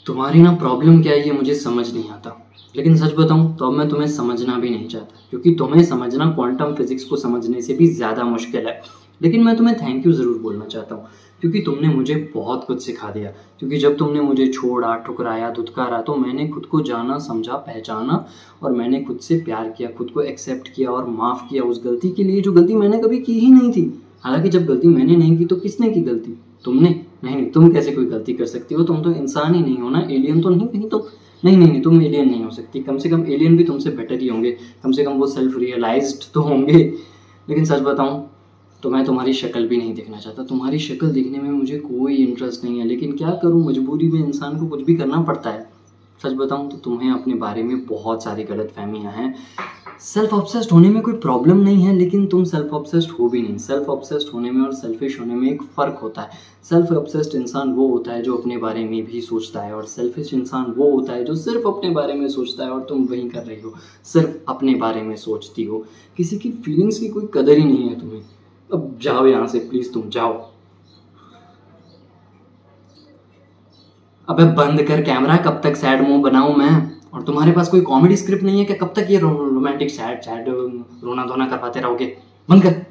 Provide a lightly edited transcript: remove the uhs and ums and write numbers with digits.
तुम्हारी ना प्रॉब्लम क्या है ये मुझे समझ नहीं आता, लेकिन सच बताऊं तो अब मैं तुम्हें समझना भी नहीं चाहता, क्योंकि तुम्हें समझना क्वांटम फिजिक्स को समझने से भी ज़्यादा मुश्किल है। लेकिन मैं तुम्हें थैंक यू ज़रूर बोलना चाहता हूँ, क्योंकि तुमने मुझे बहुत कुछ सिखा दिया। क्योंकि जब तुमने मुझे छोड़ा, ठुकराया, धुतकारा, तो मैंने खुद को जाना, समझा, पहचाना, और मैंने खुद से प्यार किया, खुद को एक्सेप्ट किया और माफ़ किया उस गलती के लिए जो गलती मैंने कभी की ही नहीं थी। हालांकि जब गलती मैंने नहीं की तो किसने की गलती? तुमने। नहीं नहीं, तुम कैसे कोई गलती कर सकती हो? तुम तो इंसान ही नहीं हो ना, एलियन तो नहीं कहीं तुम। नहीं नहीं नहीं, तुम एलियन नहीं हो सकती। कम से कम एलियन भी तुमसे बेटर ही होंगे, कम से कम वो सेल्फ रियलाइज्ड तो होंगे। लेकिन सच बताऊं तो मैं तुम्हारी शक्ल भी नहीं देखना चाहता। तुम्हारी शक्ल देखने में मुझे कोई इंटरेस्ट नहीं है, लेकिन क्या करूं, मजबूरी में इंसान को कुछ भी करना पड़ता है। सच बताऊं तो तुम्हें अपने बारे में बहुत सारी गलतफहमियां हैं। सेल्फ ऑब्सेस्ड होने में कोई प्रॉब्लम नहीं है, लेकिन तुम सेल्फ ऑब्सेस्ड हो भी नहीं। सेल्फ ऑब्सेस्ड होने में और सेल्फिश होने में एक फ़र्क होता है। सेल्फ ऑब्सेस्ड इंसान वो होता है जो अपने बारे में भी सोचता है, और सेल्फिश इंसान वो होता है जो सिर्फ अपने बारे में सोचता है। और तुम वही कर रही हो, सिर्फ अपने बारे में सोचती हो। किसी की फीलिंग्स की कोई कदर ही नहीं है तुम्हें। अब जाओ यहाँ से प्लीज़, तुम जाओ। अबे बंद कर कैमरा, कब तक सैड मुंह बनाऊं मैं? और तुम्हारे पास कोई कॉमेडी स्क्रिप्ट नहीं है क्या? कब तक ये रोमांटिक सैड सैड रोना धोना करवाते रहोगे? बंद कर।